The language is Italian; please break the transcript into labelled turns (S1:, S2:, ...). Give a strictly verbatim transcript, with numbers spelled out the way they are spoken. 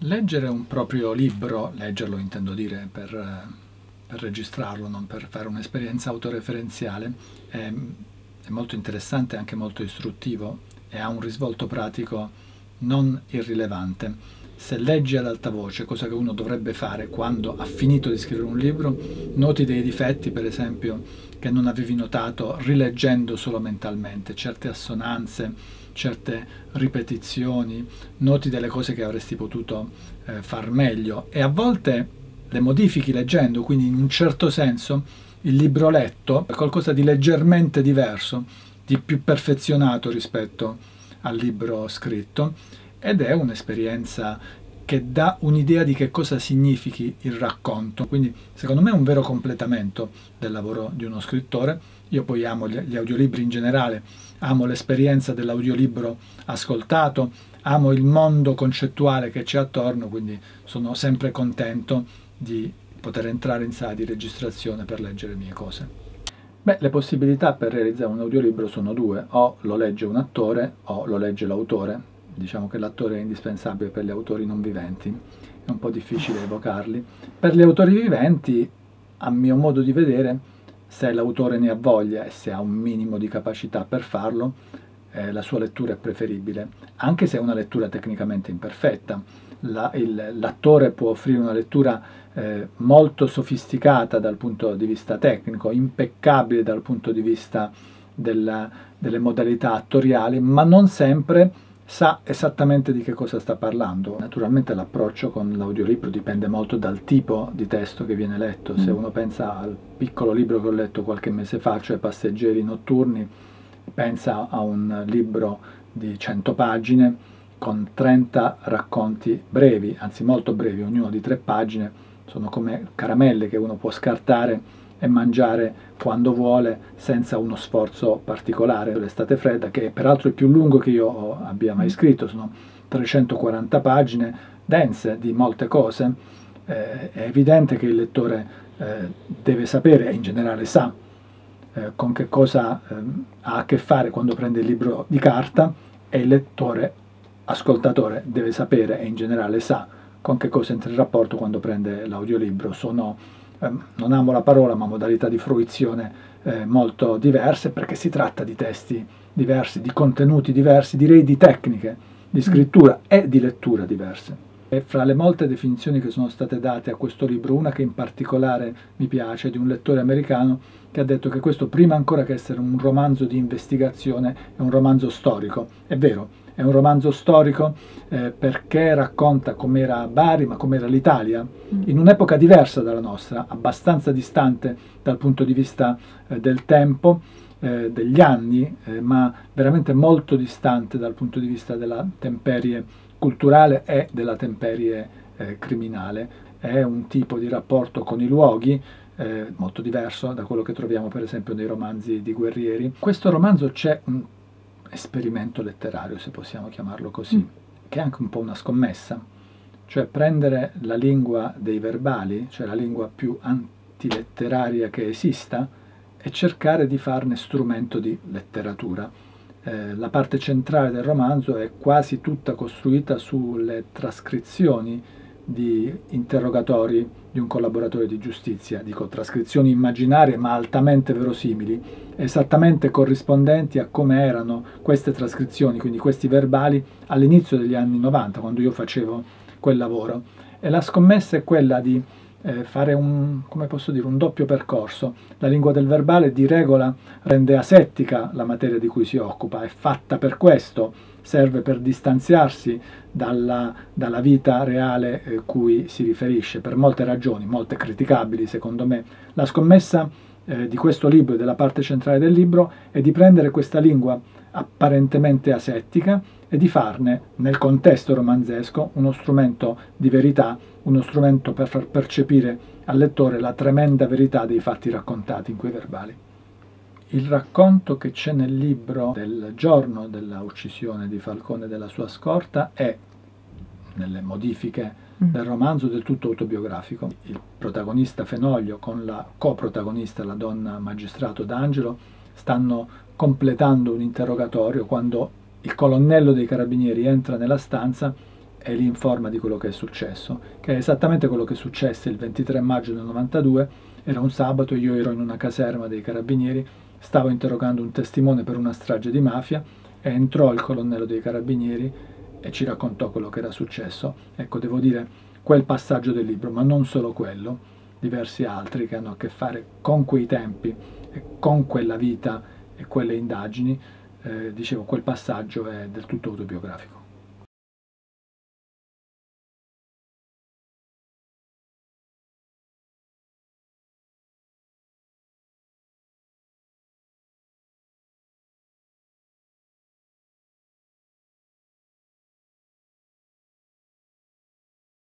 S1: Leggere un proprio libro, leggerlo intendo dire per, per registrarlo, non per fare un'esperienza autoreferenziale, è, è molto interessante e anche molto istruttivo e ha un risvolto pratico non irrilevante. Se leggi ad alta voce, cosa che uno dovrebbe fare quando ha finito di scrivere un libro, noti dei difetti, per esempio, che non avevi notato rileggendo solo mentalmente, certe assonanze, certe ripetizioni, noti delle cose che avresti potuto eh, far meglio e a volte le modifichi leggendo, quindi in un certo senso il libro letto è qualcosa di leggermente diverso, di più perfezionato rispetto al libro scritto, ed è un'esperienza che dà un'idea di che cosa significhi il racconto. Quindi secondo me è un vero completamento del lavoro di uno scrittore. Io poi amo gli audiolibri in generale, amo l'esperienza dell'audiolibro ascoltato, amo il mondo concettuale che c'è attorno, quindi sono sempre contento di poter entrare in sala di registrazione per leggere le mie cose. Beh, le possibilità per realizzare un audiolibro sono due: o lo legge un attore o lo legge l'autore. Diciamo che l'attore è indispensabile per gli autori non viventi, è un po' difficile evocarli. Per gli autori viventi, a mio modo di vedere, se l'autore ne ha voglia e se ha un minimo di capacità per farlo, eh, la sua lettura è preferibile, anche se è una lettura tecnicamente imperfetta. La, il, l'attore può offrire una lettura eh, molto sofisticata dal punto di vista tecnico, impeccabile dal punto di vista della, delle modalità attoriali, ma non sempre sa esattamente di che cosa sta parlando. Naturalmente l'approccio con l'audiolibro dipende molto dal tipo di testo che viene letto. Se uno pensa al piccolo libro che ho letto qualche mese fa, cioè Passeggeri notturni, pensa a un libro di cento pagine con trenta racconti brevi, anzi molto brevi, ognuno di tre pagine, sono come caramelle che uno può scartare e mangiare quando vuole senza uno sforzo particolare. L'estate fredda, che è peraltro il più lungo che io abbia mai scritto, sono trecentoquaranta pagine dense di molte cose, eh, è evidente che il lettore eh, deve sapere, e in generale sa, eh, con che cosa eh, ha a che fare quando prende il libro di carta, e il lettore, ascoltatore, deve sapere e in generale sa con che cosa entra in rapporto quando prende l'audiolibro. Sono Eh, non amo la parola, ma modalità di fruizione eh, molto diverse, perché si tratta di testi diversi, di contenuti diversi, direi di tecniche di scrittura e di lettura diverse. E fra le molte definizioni che sono state date a questo libro, una che in particolare mi piace, di un lettore americano che ha detto che questo, prima ancora che essere un romanzo di investigazione, è un romanzo storico. È vero, è un romanzo storico eh, perché racconta com'era Bari, ma com'era l'Italia, in un'epoca diversa dalla nostra, abbastanza distante dal punto di vista eh, del tempo, eh, degli anni, eh, ma veramente molto distante dal punto di vista della temperie culturale e della temperie eh, criminale. È un tipo di rapporto con i luoghi eh, molto diverso da quello che troviamo per esempio nei romanzi di Guerrieri. In questo romanzo c'è un esperimento letterario, se possiamo chiamarlo così, mm. che è anche un po' una scommessa, cioè prendere la lingua dei verbali, cioè la lingua più antiletteraria che esista, e cercare di farne strumento di letteratura. Eh, la parte centrale del romanzo è quasi tutta costruita sulle trascrizioni di interrogatori di un collaboratore di giustizia, dico trascrizioni immaginarie ma altamente verosimili, esattamente corrispondenti a come erano queste trascrizioni, quindi questi verbali, all'inizio degli anni novanta, quando io facevo quel lavoro. E la scommessa è quella di eh, fare un, come posso dire, un doppio percorso. La lingua del verbale di regola rende asettica la materia di cui si occupa, è fatta per questo, serve per distanziarsi dalla, dalla vita reale eh, cui si riferisce, per molte ragioni, molte criticabili secondo me. La scommessa eh, di questo libro e della parte centrale del libro è di prendere questa lingua apparentemente asettica e di farne, nel contesto romanzesco, uno strumento di verità, uno strumento per far percepire al lettore la tremenda verità dei fatti raccontati in quei verbali. Il racconto che c'è nel libro del giorno della uccisione di Falcone e della sua scorta è, nelle modifiche del romanzo, del tutto autobiografico. Il protagonista Fenoglio con la coprotagonista, la donna magistrato D'Angelo, stanno completando un interrogatorio quando il colonnello dei carabinieri entra nella stanza e li informa di quello che è successo, che è esattamente quello che successe il ventitré maggio del novantadue. Era un sabato, io ero in una caserma dei carabinieri, stavo interrogando un testimone per una strage di mafia e entrò il colonnello dei carabinieri e ci raccontò quello che era successo. Ecco, devo dire, quel passaggio del libro, ma non solo quello, diversi altri che hanno a che fare con quei tempi e con quella vita e quelle indagini, eh, dicevo, quel passaggio è del tutto autobiografico.